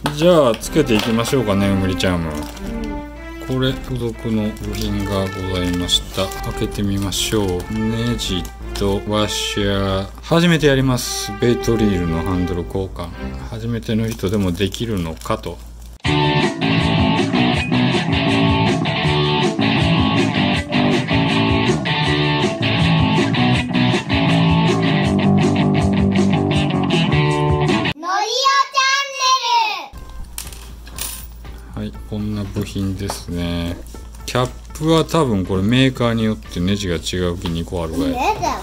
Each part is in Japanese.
じゃあつけていきましょうかね、うむりチャーム。これ付属の部品がございました。開けてみましょう。ネジとワッシャー。初めてやります。ベイトリールのハンドル交換。初めての人でもできるのかと。はい、こんな部品ですね。キャップは多分これメーカーによってネジが違う気2個あるぐらい。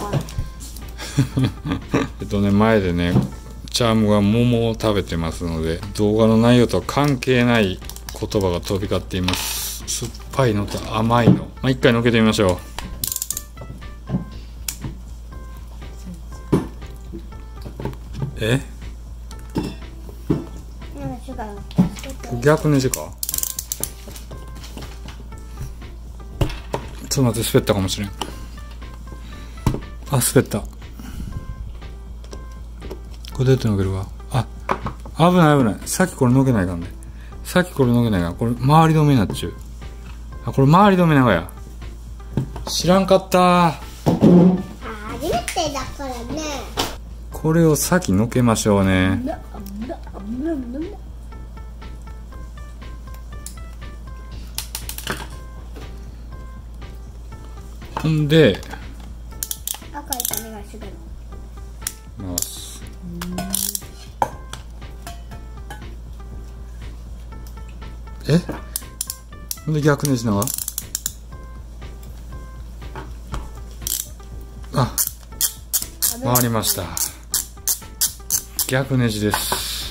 前でね、チャームが桃を食べてますので、動画の内容とは関係ない言葉が飛び交っています。酸っぱいのと甘いの。一回のけてみましょう。逆ネジか。ちょっと待って、滑ったかもしれん。滑った。これどうやってのけるわ。危ない危ない。さっきこれのけないかんね。これ回り止めになっちゅう。これ回り止めながや。知らんかった。 初めてだからね。 これを先のけましょうね。ほんで赤い種がすぐ回す。ほんで逆ネジなが回りました。逆ネジです。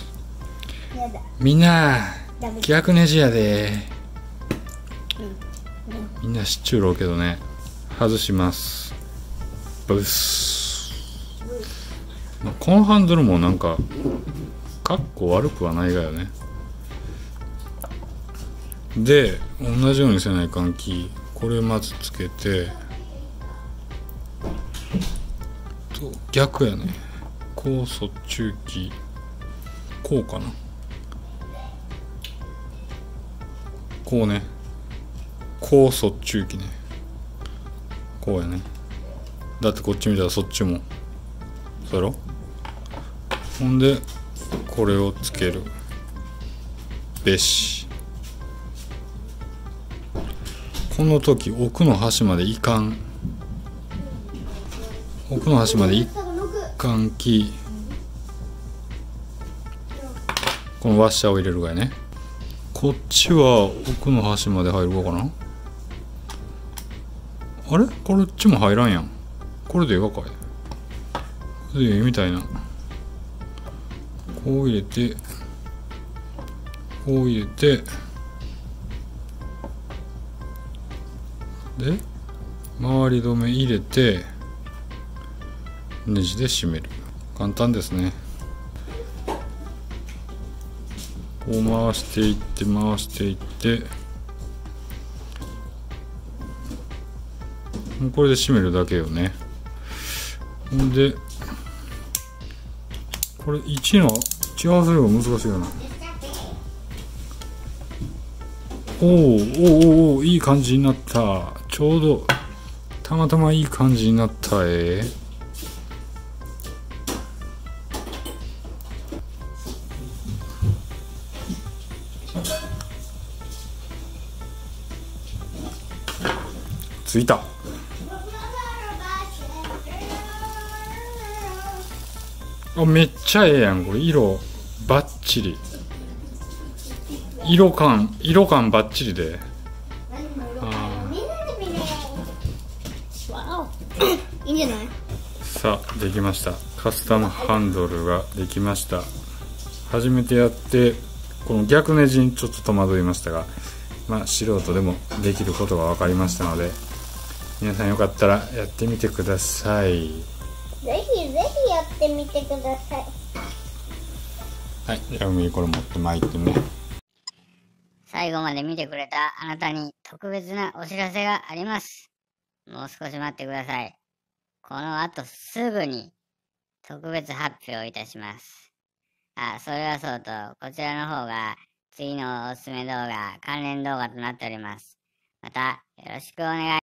みんな逆ネジやで。みんな知っちゅうろうけどね。外します。ブス。このハンドルもなんかかっこ悪くはないがよね。で同じようにせないかんき。これまずつけてと逆やね。高速中期こうかな。こうね。高速中期ね。こうやね。だってこっち見たらそっちもそうやろ。ほんでこれをつけるべし。この時奥の端までいかんき、このワッシャーを入れるがやね。こっちは奥の端まで入るかな。あれこっちも入らんやん。これでええかかい。これでええみたいな。こう入れてで回り止め入れてネジで締める。簡単ですね。こう回していってもうこれで締めるだけよね。ほんでこれ1の違わせるのが難しいよな。おおいい感じになった。ちょうどたまたまいい感じになった。ついた。めっちゃええやん。これ色バッチリ。色感バッチリで。 いいんじゃない。 さあできました。カスタムハンドルができました。初めてやってこの逆ネジにちょっと戸惑いましたが、素人でもできることが分かりましたので、皆さんよかったらやってみてください。 ぜひやってみてください。 はい、じゃあ海これ持って参ってね。 最後まで見てくれたあなたに特別なお知らせがあります。もう少し待ってください。この後すぐに特別発表いたします。 それはそうと、こちらの方が次のおすすめ動画、関連動画となっております。また、よろしくお願い